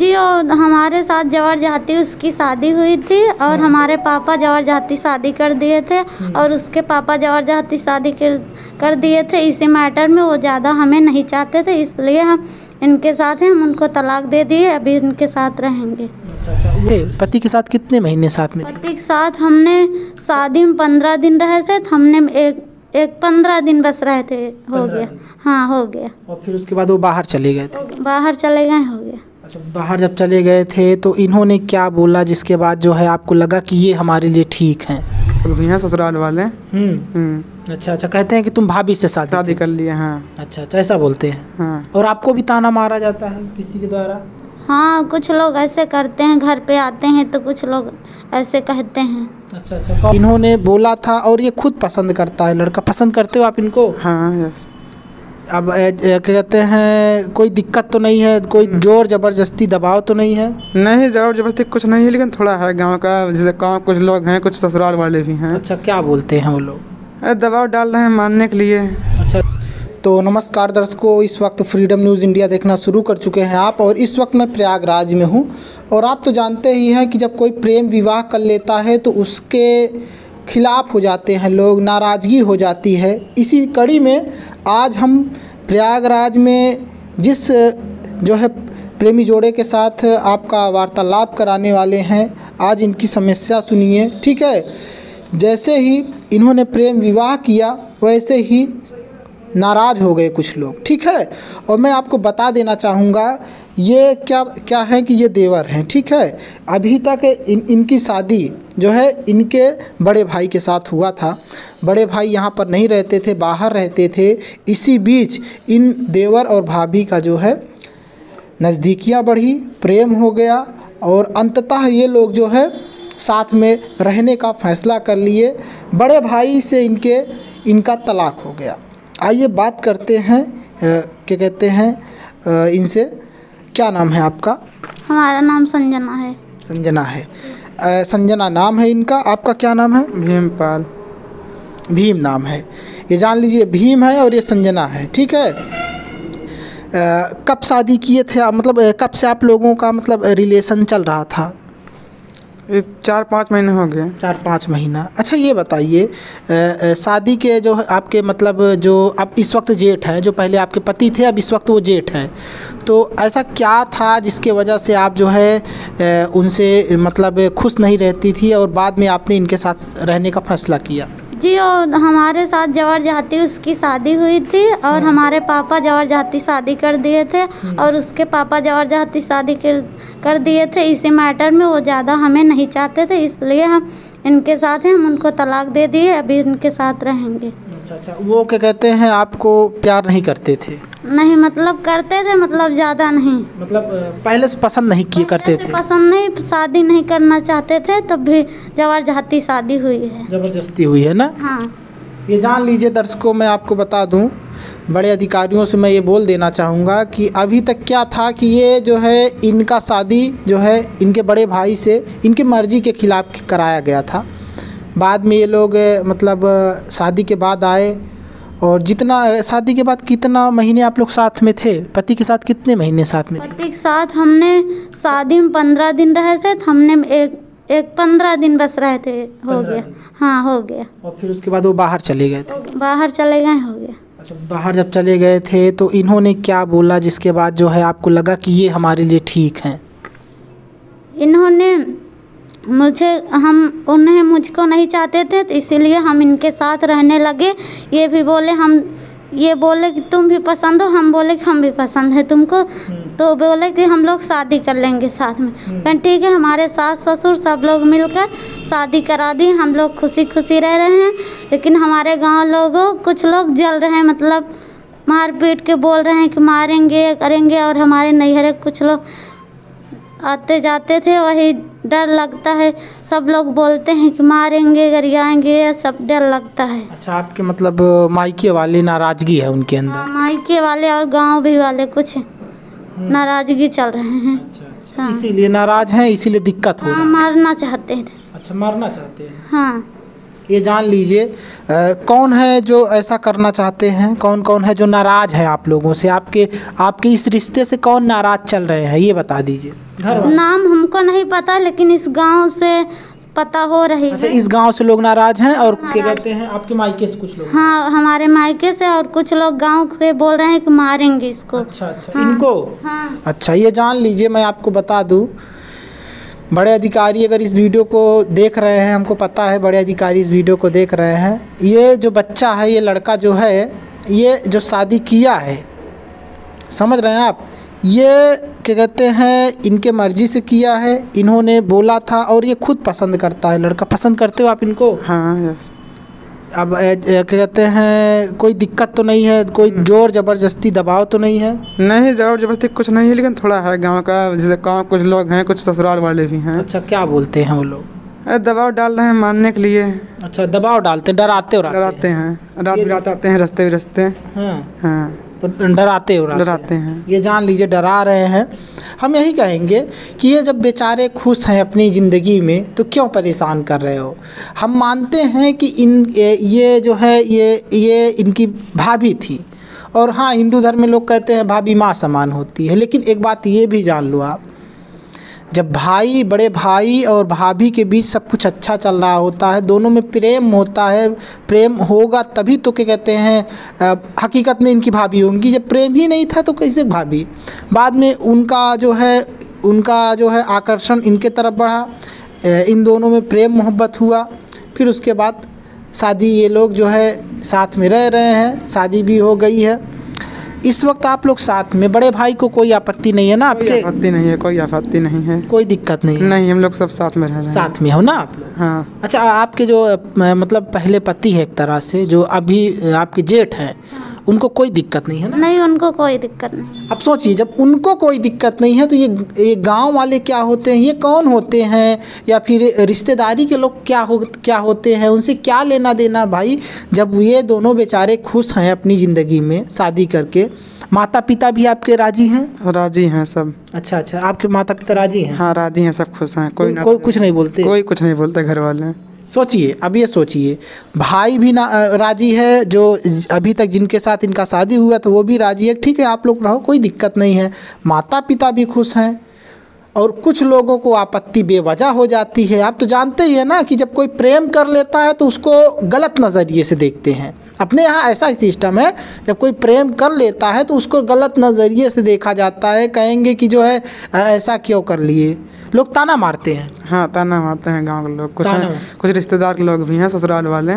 जी, और हमारे साथ जबरदस्ती उसकी शादी हुई थी और हमारे पापा जबरदस्ती शादी कर दिए थे और उसके पापा जबरदस्ती शादी कर दिए थे। इसी मैटर में वो ज़्यादा हमें नहीं चाहते थे, इसलिए हम इनके साथ हैं। हम उनको तलाक दे दिए, अभी इनके साथ रहेंगे। ये पति के साथ कितने महीने साथ में थे? पति के साथ हमने शादी में 15 दिन रहे थे, तो हमने एक 15 दिन बस रहे थे, हो गया। हाँ, हो गया। और फिर उसके बाद वो बाहर चले गए थे? बाहर चले गए, हो गया। अच्छा, बाहर जब चले गए थे तो इन्होंने क्या बोला जिसके बाद जो है आपको लगा कि ये हमारे लिए ठीक हैं? यहाँ ससुराल वाले। अच्छा, कहते हैं कि तुम भाभी से शादी कर लिए। हाँ। अच्छा, ऐसा बोलते हैं। हाँ। और आपको भी ताना मारा जाता है किसी के द्वारा? हाँ, कुछ लोग ऐसे करते हैं, घर पे आते हैं तो कुछ लोग ऐसे कहते हैं। अच्छा, इन्होंने बोला था और ये खुद पसंद करता है लड़का? पसंद करते हो आप इनको? हाँ, यस। अब कहते हैं कोई दिक्कत तो नहीं है, कोई जोर जबरदस्ती दबाव तो नहीं है? नहीं, जोर जबरदस्ती कुछ नहीं है, लेकिन थोड़ा है गांव का, जैसे गाँव कुछ लोग हैं, कुछ ससुराल वाले भी हैं। अच्छा, क्या बोलते हैं वो लोग? दबाव डाल रहे हैं मानने के लिए। अच्छा, तो नमस्कार दर्शकों, इस वक्त फ्रीडम न्यूज़ इंडिया देखना शुरू कर चुके हैं आप, और इस वक्त मैं प्रयागराज में हूँ। और आप तो जानते ही हैं कि जब कोई प्रेम विवाह कर लेता है तो उसके खिलाफ हो जाते हैं लोग, नाराज़गी हो जाती है। इसी कड़ी में आज हम प्रयागराज में जिस जो है प्रेमी जोड़े के साथ आपका वार्तालाप कराने वाले हैं, आज इनकी समस्या सुनिए, ठीक है। जैसे ही इन्होंने प्रेम विवाह किया वैसे ही नाराज़ हो गए कुछ लोग, ठीक है। और मैं आपको बता देना चाहूँगा ये क्या है कि ये देवर हैं, ठीक है। अभी तक इनकी शादी जो है इनके बड़े भाई के साथ हुआ था। बड़े भाई यहाँ पर नहीं रहते थे, बाहर रहते थे। इसी बीच इन देवर और भाभी का जो है नज़दीकियाँ बढ़ी, प्रेम हो गया और अंततः ये लोग जो है साथ में रहने का फ़ैसला कर लिए। बड़े भाई से इनका तलाक हो गया। आइए बात करते हैं, क्या कहते हैं इनसे। क्या नाम है आपका? हमारा नाम संजना है। संजना है। संजना नाम है इनका। आपका क्या नाम है? भीमपाल। भीम नाम है। ये जान लीजिए, भीम है और ये संजना है, ठीक है। कब शादी किए थे, मतलब कब से आप लोगों का मतलब रिलेशन चल रहा था? 4-5 महीने हो गए। 4-5 महीना। अच्छा, ये बताइए शादी के जो आपके मतलब जो अब इस वक्त जेठ है, जो पहले आपके पति थे अब इस वक्त वो जेठ है, तो ऐसा क्या था जिसके वजह से आप जो है उनसे मतलब खुश नहीं रहती थी और बाद में आपने इनके साथ रहने का फैसला किया? जी, और हमारे साथ जबरदस्ती उसकी शादी हुई थी और हमारे पापा जबरदस्ती शादी कर दिए थे और उसके पापा जबरदस्ती शादी कर दिए थे। इसी मैटर में वो ज़्यादा हमें नहीं चाहते थे, इसलिए हम इनके साथ हैं। हम उनको तलाक दे दिए, अभी इनके साथ रहेंगे। अच्छा, वो क्या कहते हैं आपको प्यार नहीं करते थे? नहीं, मतलब करते थे, मतलब ज़्यादा नहीं। मतलब पहले से पसंद नहीं किए करते थे? पसंद नहीं, शादी नहीं करना चाहते थे, तब भी जबरदस्ती शादी हुई है। जबरदस्ती हुई है ना? हाँ। ये जान लीजिए दर्शकों, मैं आपको बता दूं, बड़े अधिकारियों से मैं ये बोल देना चाहूँगा कि अभी तक क्या था कि ये जो है इनका शादी जो है इनके बड़े भाई से इनकी मर्ज़ी के खिलाफ कराया गया था। बाद में ये लोग मतलब शादी के बाद आए, और जितना शादी के बाद कितना महीने आप लोग साथ में थे? पति के साथ कितने महीने साथ में थे? पति के साथ हमने शादी में 15 दिन रहे थे, तो हमने एक 15 दिन बस रहे थे, हो गया। हाँ, हो गया। और फिर उसके बाद वो बाहर चले गए थे? बाहर चले गए, हो गया। अच्छा, बाहर जब चले गए थे तो इन्होंने क्या बोला जिसके बाद जो है आपको लगा कि ये हमारे लिए ठीक हैं? इन्होंने उन्हें मुझको नहीं चाहते थे, तो इसीलिए हम इनके साथ रहने लगे। ये बोले कि तुम भी पसंद हो, हम बोले कि हम भी पसंद है तुमको, तो बोले कि हम लोग शादी कर लेंगे साथ में। कहते ठीक है। हमारे सास ससुर सब लोग मिलकर शादी करा दी, हम लोग खुशी खुशी रह रहे हैं। लेकिन हमारे गांव लोगों कुछ लोग जल रहे हैं, मतलब मार पीट के बोल रहे हैं कि मारेंगे करेंगे। और हमारे नैहरे कुछ लोग आते जाते थे, वही डर लगता है। सब लोग बोलते हैं कि मारेंगे गरियाएंगे, सब डर लगता है। अच्छा, आपके मतलब मायके वाले नाराज़गी है उनके अंदर? हाँ, मायके वाले और गांव भी वाले कुछ नाराज़गी चल रहे हैं। अच्छा, हाँ। इसीलिए नाराज़ हैं, इसीलिए दिक्कत हो रही है? मारना चाहते थे। अच्छा, मारना चाहते हैं। हाँ। ये जान लीजिए कौन है जो ऐसा करना चाहते हैं, कौन कौन है जो नाराज़ है आप लोगों से, आपके इस रिश्ते से कौन नाराज़ चल रहे हैं ये बता दीजिए। घर वाले। नाम हमको नहीं पता, लेकिन इस गांव से पता हो रही अच्छा, है। इस गांव से लोग नाराज़ हैं और क्या कहते हैं आपके मायके से कुछ लोग? हाँ, हमारे मायके से और कुछ लोग गांव से बोल रहे हैं कि मारेंगे इसको। अच्छा अच्छा, हाँ। इनको? हाँ। अच्छा, ये जान लीजिए, मैं आपको बता दूं, बड़े अधिकारी अगर इस वीडियो को देख रहे हैं, हमको पता है बड़े अधिकारी इस वीडियो को देख रहे हैं, ये जो बच्चा है, ये लड़का जो है, ये जो शादी किया है, समझ रहे हैं आप, ये क्या कहते हैं इनके मर्ज़ी से किया है, इन्होंने बोला था और ये खुद पसंद करता है। लड़का पसंद करते हो आप इनको? हाँ यस। अब क्या कहते हैं कोई दिक्कत तो नहीं है, कोई जोर ज़बरदस्ती दबाव तो नहीं है? नहीं, ज़ोर ज़बरदस्ती कुछ नहीं है, लेकिन थोड़ा है गांव का, जैसे गाँव कुछ लोग हैं, कुछ ससुराल वाले भी हैं। अच्छा, क्या बोलते हैं वो लोग? अरे दबाव डाल रहे हैं मानने के लिए। अच्छा, दबाव डालते हैं, डराते हो? डराते हैं, रात बिरात आते हैं, रस्ते बिरस्ते। हाँ, हाँ, तो डराते हो? डराते हैं। ये जान लीजिए डरा रहे हैं। हम यही कहेंगे कि ये जब बेचारे खुश हैं अपनी ज़िंदगी में तो क्यों परेशान कर रहे हो। हम मानते हैं कि ये जो है ये इनकी भाभी थी, और हाँ, हिंदू धर्म में लोग कहते हैं भाभी माँ समान होती है, लेकिन एक बात ये भी जान लो आप, जब भाई, बड़े भाई और भाभी के बीच सब कुछ अच्छा चल रहा होता है, दोनों में प्रेम होता है, प्रेम होगा तभी तो क्या कहते हैं हकीकत में इनकी भाभी होंगी। जब प्रेम ही नहीं था तो कैसे भाभी? बाद में उनका जो है आकर्षण इनके तरफ बढ़ा, इन दोनों में प्रेम मोहब्बत हुआ, फिर उसके बाद शादी, ये लोग जो है साथ में रह रहे हैं, शादी भी हो गई है। इस वक्त आप लोग साथ में, बड़े भाई को कोई आपत्ति नहीं है ना आपके? कोई आपत्ति नहीं है, कोई आपत्ति नहीं है, कोई दिक्कत नहीं है? नहीं, हम लोग सब साथ में रह रहे हैं। साथ में हो ना आप लोग? हाँ। अच्छा, आपके जो मतलब पहले पति है एक तरह से, जो अभी आपके जेठ हैं, उनको कोई दिक्कत नहीं है ना? नहीं, उनको कोई दिक्कत नहीं। अब सोचिए, जब उनको कोई दिक्कत नहीं है तो ये गांव वाले क्या होते हैं, ये कौन होते हैं, या फिर रिश्तेदारी के लोग क्या होते हैं, उनसे क्या लेना देना भाई? जब ये दोनों बेचारे खुश हैं अपनी ज़िंदगी में शादी करके, माता पिता भी आपके राजी हैं? राजी हैं सब। अच्छा अच्छा, आपके माता पिता राजी हैं? हाँ, राजी हैं, सब खुश हैं, कोई कुछ नहीं बोलते? कोई कुछ नहीं बोलते घर वाले। सोचिए, अब ये सोचिए, भाई भी ना राजी है, जो अभी तक जिनके साथ इनका शादी हुआ तो वो भी राजी है, ठीक है आप लोग रहो, कोई दिक्कत नहीं है, माता पिता भी खुश हैं, और कुछ लोगों को आपत्ति बेवजह हो जाती है। आप तो जानते ही है ना कि जब कोई प्रेम कर लेता है तो उसको गलत नज़रिए से देखते हैं। अपने यहाँ ऐसा ही सिस्टम है, जब कोई प्रेम कर लेता है तो उसको गलत नज़रिए से देखा जाता है, कहेंगे कि जो है ऐसा क्यों कर लिए, लोग ताना मारते हैं। हाँ, ताना मारते हैं गांव के लोग, कुछ रिश्तेदार के लोग भी हैं, ससुराल वाले।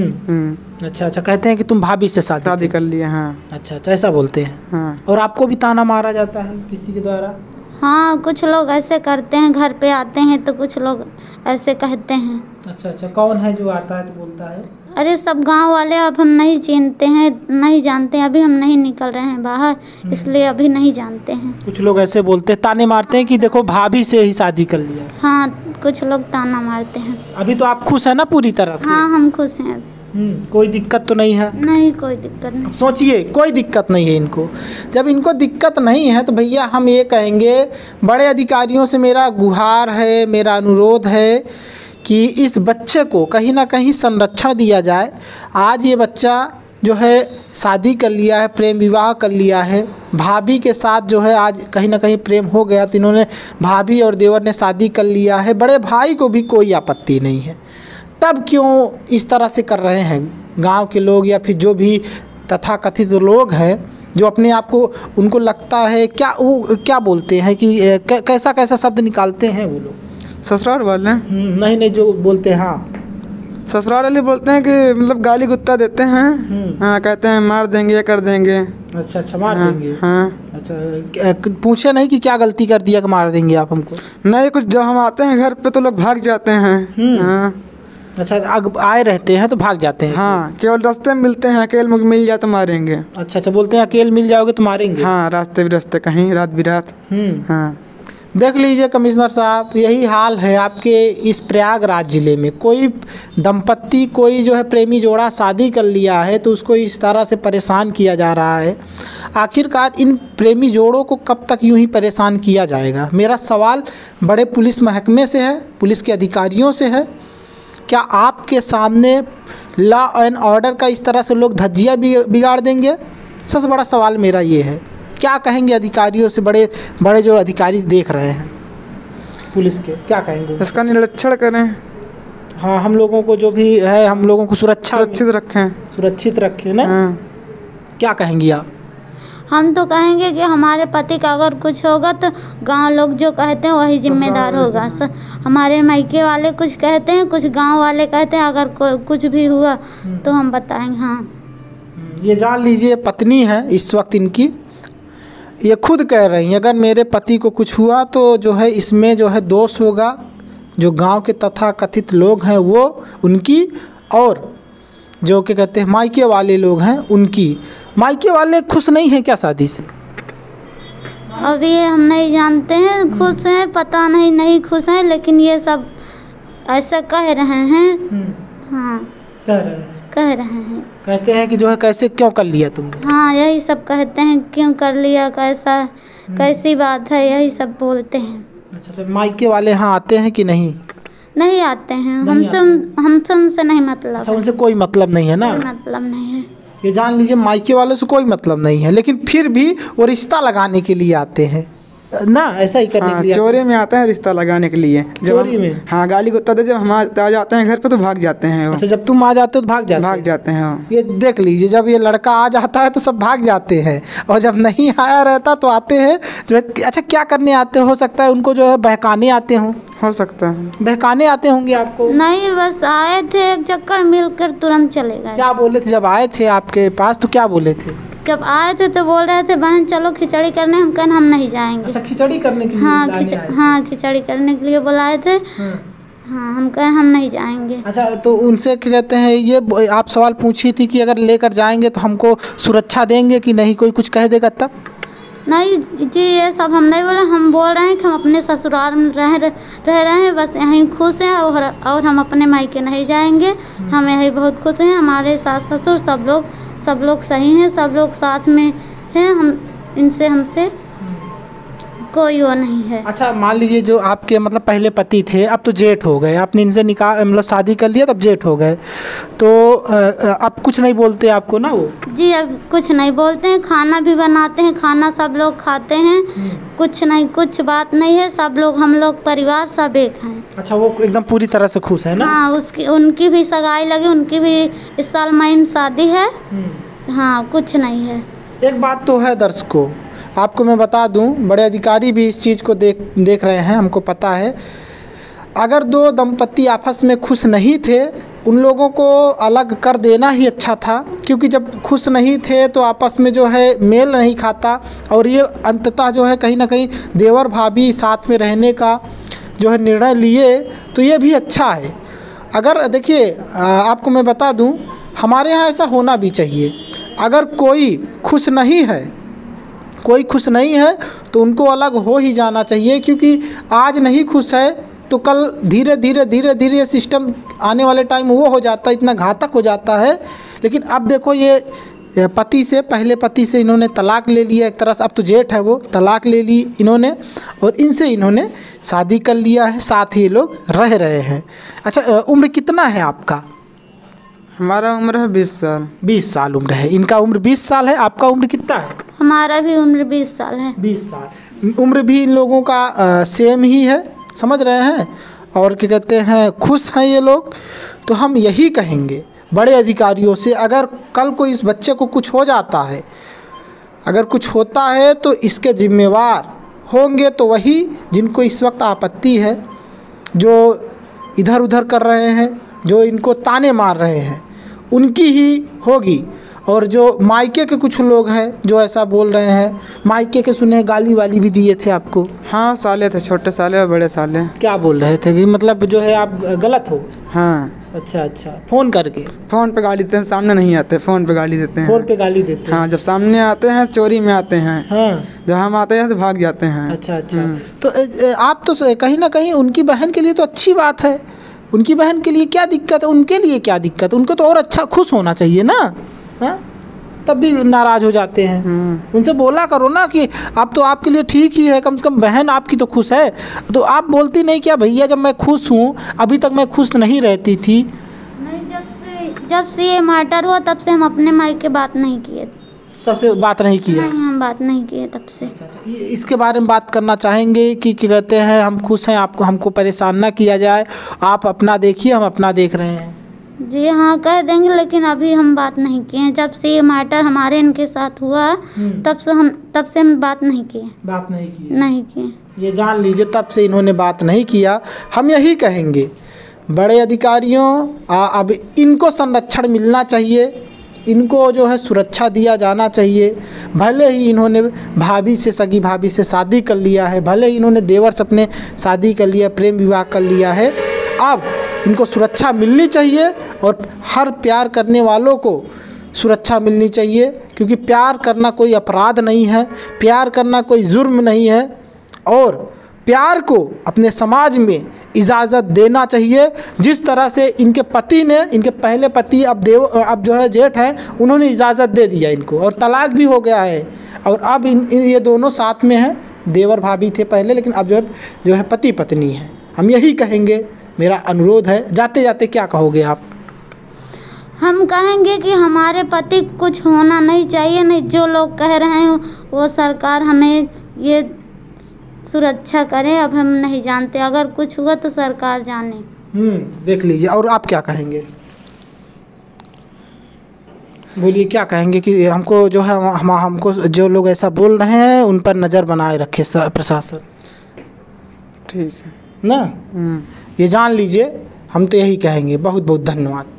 अच्छा अच्छा, कहते हैं कि तुम भाभी से शादी कर लिए। हाँ। अच्छा अच्छा, ऐसा बोलते हैं। हाँ। और आपको भी ताना मारा जाता है किसी के द्वारा? हाँ, कुछ लोग ऐसे करते हैं, घर पे आते हैं तो कुछ लोग ऐसे कहते हैं। अच्छा अच्छा, कौन है जो आता है तो बोलता है? अरे सब गांव वाले, अब हम नहीं जानते हैं, नहीं जानते हैं, अभी हम नहीं निकल रहे हैं बाहर, इसलिए अभी नहीं जानते हैं। कुछ लोग ऐसे बोलते हैं, ताने मारते हैं कि देखो भाभी से ही शादी कर लिया। हाँ, कुछ लोग ताना मारते हैं। अभी तो आप खुश है ना पूरी तरह से? हाँ, हम खुश हैं। कोई दिक्कत तो नहीं है? नहीं, कोई दिक्कत नहीं। सोचिए, कोई दिक्कत नहीं है इनको। जब इनको दिक्कत नहीं है तो भैया हम ये कहेंगे, बड़े अधिकारियों से मेरा गुहार है, मेरा अनुरोध है कि इस बच्चे को कहीं ना कहीं संरक्षण दिया जाए। आज ये बच्चा जो है शादी कर लिया है, प्रेम विवाह कर लिया है, भाभी के साथ जो है आज कहीं ना कहीं प्रेम हो गया, तो इन्होंने, भाभी और देवर ने शादी कर लिया है, बड़े भाई को भी कोई आपत्ति नहीं है, तब क्यों इस तरह से कर रहे हैं गांव के लोग, या फिर जो भी तथाकथित लोग हैं जो अपने आप को, उनको लगता है क्या बोलते हैं कि कैसा कैसा शब्द निकालते हैं वो लोग? ससुराल वाले? नहीं, जो बोलते हैं, हाँ, ससुराल वाले बोलते हैं कि मतलब गाली गुत्ता देते हैं। हाँ, कहते हैं मार देंगे, कर देंगे। अच्छा अच्छा, मार देंगे। हाँ। अच्छा, पूछे नहीं कि क्या गलती कर दिया कि मार देंगे आप हमको? नहीं, कुछ जब हम आते हैं घर पे तो लोग भाग जाते हैं। हाँ। अच्छा, आए रहते हैं तो भाग जाते हैं? हाँ, केवल रास्ते में मिलते हैं, अकेले मिल जाए तो मारेंगे। अच्छा, बोलते हैं अकेले मिल जाओगे तो मारेंगे? हाँ, रास्ते कहीं रात बिरात। हाँ। देख लीजिए कमिश्नर साहब, यही हाल है आपके इस प्रयागराज ज़िले में। कोई दंपत्ति, कोई जो है प्रेमी जोड़ा शादी कर लिया है तो उसको इस तरह से परेशान किया जा रहा है। आखिरकार इन प्रेमी जोड़ों को कब तक यूं ही परेशान किया जाएगा? मेरा सवाल बड़े पुलिस महकमे से है, पुलिस के अधिकारियों से है, क्या आपके सामने लॉ एंड ऑर्डर का इस तरह से लोग धज्जियाँ बिगाड़ देंगे? सबसे बड़ा सवाल मेरा ये है, क्या कहेंगे अधिकारियों से? बड़े बड़े जो अधिकारी देख रहे हैं पुलिस के, क्या कहेंगे? इसका निरीक्षण करें। हाँ, हम लोगों को जो भी है, हम लोगों को सुरक्षित रखें ना। हाँ। क्या कहेंगी आप? हम तो कहेंगे कि हमारे पति का अगर कुछ होगा तो गांव लोग जो कहते हैं वही जिम्मेदार होगा। हमारे मायके वाले कुछ कहते हैं, कुछ गांव वाले कहते हैं, अगर कुछ भी हुआ तो हम बताएंगे। हाँ, ये जान लीजिए, पत्नी है इस वक्त इनकी, ये खुद कह रही हैं अगर मेरे पति को कुछ हुआ तो जो है इसमें जो है दोष होगा जो गांव के तथाकथित लोग हैं वो उनकी, और जो क्या कहते हैं मायके वाले लोग हैं उनकी। मायके वाले खुश नहीं हैं क्या शादी से? अभी ये हम नहीं जानते हैं, खुश हैं पता नहीं खुश हैं, लेकिन ये सब ऐसा कह रहे हैं। हाँ, कह रहे हैं कहते हैं कि जो है कैसे क्यों कर लिया तुमने? हाँ, यही सब कहते हैं, क्यों कर लिया, कैसी बात है, यही सब बोलते हैं। अच्छा, मायके वाले यहाँ आते हैं कि नहीं? नहीं आते हैं, हमसे उनसे नहीं मतलब। अच्छा, उनसे कोई मतलब नहीं है ना? कोई मतलब नहीं है। ये जान लीजिए, मायके वालों से कोई मतलब नहीं है, लेकिन फिर भी वो रिश्ता लगाने के लिए आते हैं ना, ऐसा ही करने के लिए। चोरी में आते हैं रिश्ता लगाने के लिए। चोरी में? हाँ, गाली को तब जब हम आ जाते हैं घर पे तो भाग जाते हैं। अच्छा, जब तुम आ जाते हो तो भाग जाते हैं। ये देख लीजिए, जब ये लड़का आ जाता है तो सब भाग जाते हैं, और जब नहीं आया रहता तो आते हैं जो है। अच्छा, क्या करने आते हो सकता है उनको जो है बहकाने आते हों? हो सकता है बहकाने आते होंगे आपको? नहीं, बस आए थे, एक चक्कर मिलकर तुरंत चले गए। क्या बोले थे जब आए थे आपके पास? तो क्या बोले थे जब आए थे? तो बोल रहे थे बहन चलो खिचड़ी करने। हम कहें हम नहीं जाएंगे। अच्छा, खिचड़ी करने के लिए? हाँ, खिचड़ी करने के लिए बुलाए थे। हाँ, हम कहें हम नहीं जाएंगे। अच्छा, तो उनसे क्या कहते हैं, ये आप सवाल पूछी थी कि अगर लेकर जाएंगे तो हमको सुरक्षा देंगे कि नहीं, कोई कुछ कह देगा तब? नहीं जी, ये सब हम नहीं बोले। हम बोल रहे हैं कि हम अपने ससुराल में रह रहे हैं, बस यहीं खुश हैं, और हम अपने मायके नहीं जाएंगे। हम यहीं बहुत खुश हैं। हमारे सास ससुर सब लोग सही हैं, सब लोग साथ में हैं। हमसे कोई वो नहीं है। अच्छा, मान लीजिए जो आपके मतलब पहले पति थे, अब तो जेठ हो गए, आपने इनसे निकाह मतलब शादी कर लिया, तब जेठ हो गए, तो अब कुछ नहीं बोलते आपको ना वो? जी, अब कुछ नहीं बोलते हैं। खाना भी बनाते हैं, खाना सब लोग खाते हैं। कुछ बात नहीं है। सब लोग, हम लोग परिवार सब एक हैं। अच्छा, वो एकदम पूरी तरह से खुश है ना? हाँ, उनकी भी सगाई लगी, उनकी भी इस साल मई में शादी है। हाँ, कुछ नहीं है। एक बात तो है दर्शकों, आपको मैं बता दूं, बड़े अधिकारी भी इस चीज़ को देख रहे हैं, हमको पता है। अगर दो दंपति आपस में खुश नहीं थे, उन लोगों को अलग कर देना ही अच्छा था, क्योंकि जब खुश नहीं थे तो आपस में जो है मेल नहीं खाता, और ये अंततः जो है कहीं ना कहीं देवर भाभी साथ में रहने का जो है निर्णय लिए, तो ये भी अच्छा है। अगर देखिए, आपको मैं बता दूं, हमारे यहाँ ऐसा होना भी चाहिए। अगर कोई खुश नहीं है तो उनको अलग हो ही जाना चाहिए, क्योंकि आज नहीं खुश है तो कल धीरे धीरे सिस्टम आने वाले टाइम वो हो जाता है, इतना घातक हो जाता है। लेकिन अब देखो, ये पहले पति से इन्होंने तलाक ले लिया एक तरह से, अब तो जेठ है वो, तलाक ले ली इन्होंने, और इनसे इन्होंने शादी कर लिया है, साथ ही लोग रह रहे हैं। अच्छा, उम्र कितना है आपका? हमारा उम्र है 20 साल। 20 साल उम्र है इनका, उम्र 20 साल है। आपका उम्र कितना है? हमारा भी उम्र 20 साल है। 20 साल उम्र भी इन लोगों का सेम ही है, समझ रहे हैं? और क्या कहते हैं, खुश हैं ये लोग। तो हम यही कहेंगे बड़े अधिकारियों से, अगर कल को इस बच्चे को कुछ हो जाता है, अगर कुछ होता है तो इसके जिम्मेवार होंगे तो वही जिनको इस वक्त आपत्ति है, जो इधर उधर कर रहे हैं, जो इनको ताने मार रहे हैं, उनकी ही होगी। और जो मायके के कुछ लोग हैं जो ऐसा बोल रहे हैं, मायके के सुने गाली वाली भी दिए थे आपको? हाँ, साले थे, छोटे साले और बड़े साले। क्या बोल रहे थे कि मतलब जो है आप गलत हो? हाँ। अच्छा, फ़ोन करके? फ़ोन पे गाली देते हैं, सामने नहीं आते, फ़ोन पे गाली देते हैं। फ़ोन पे गाली देते हैं? हाँ, जब सामने आते हैं चोरी में आते हैं। हाँ, जब हम आते हैं तो भाग जाते हैं। अच्छा। तो आप तो कहीं ना कहीं उनकी बहन के लिए तो अच्छी बात है। उनकी बहन के लिए क्या दिक्कत है? उनके लिए क्या दिक्कत? उनको तो और अच्छा खुश होना चाहिए ना। हाँ, तब भी नाराज़ हो जाते हैं। उनसे बोला करो ना कि अब तो आपके लिए ठीक ही है, कम से कम बहन आपकी तो खुश है। तो आप बोलती नहीं क्या भैया जब मैं खुश हूँ, अभी तक मैं खुश नहीं रहती थी। नहीं, जब से ये मैटर हुआ तब से हम अपने मायके बात नहीं किए। तब से बात नहीं की है? नहीं, हम बात नहीं किए तब से। इसके बारे में बात करना चाहेंगे कि क्या कहते हैं, हम खुश हैं, आपको हमको परेशान ना किया जाए, आप अपना देखिए, हम अपना देख रहे हैं। जी हाँ, कह देंगे, लेकिन अभी हम बात नहीं किए हैं। जब से ये मैटर हमारे इनके साथ हुआ तब से हम बात नहीं किए। बात नहीं की? नहीं किए। ये जान लीजिए, तब से इन्होंने बात नहीं किया। हम यही कहेंगे बड़े अधिकारियों, अब इनको संरक्षण मिलना चाहिए, इनको जो है सुरक्षा दिया जाना चाहिए। भले ही इन्होंने भाभी से, सगी भाभी से शादी कर लिया है, भले ही इन्होंने देवर से अपने शादी कर लिया, प्रेम विवाह कर लिया है, अब इनको सुरक्षा मिलनी चाहिए और हर प्यार करने वालों को सुरक्षा मिलनी चाहिए, क्योंकि प्यार करना कोई अपराध नहीं है, प्यार करना कोई जुर्म नहीं है, और प्यार को अपने समाज में इजाज़त देना चाहिए। जिस तरह से इनके पति ने, इनके पहले पति अब जो है जेठ हैं, उन्होंने इजाज़त दे दिया इनको और तलाक भी हो गया है, और अब ये दोनों साथ में हैं। देवर भाभी थे पहले, लेकिन अब जो है पति पत्नी हैं। हम यही कहेंगे, मेरा अनुरोध है। जाते जाते क्या कहोगे आप? हम कहेंगे कि हमारे पति कुछ होना नहीं चाहिए, नहीं जो लोग कह रहे हैं वो सरकार हमें ये सुरक्षा करे। अब हम नहीं जानते, अगर कुछ हुआ तो सरकार जाने। देख लीजिए। और आप क्या कहेंगे? बोलिए, क्या कहेंगे कि हमको जो है हमको जो लोग ऐसा बोल रहे हैं उन पर नज़र बनाए रखे प्रशासन। ठीक है ना, ये जान लीजिए। हम तो यही कहेंगे। बहुत बहुत धन्यवाद।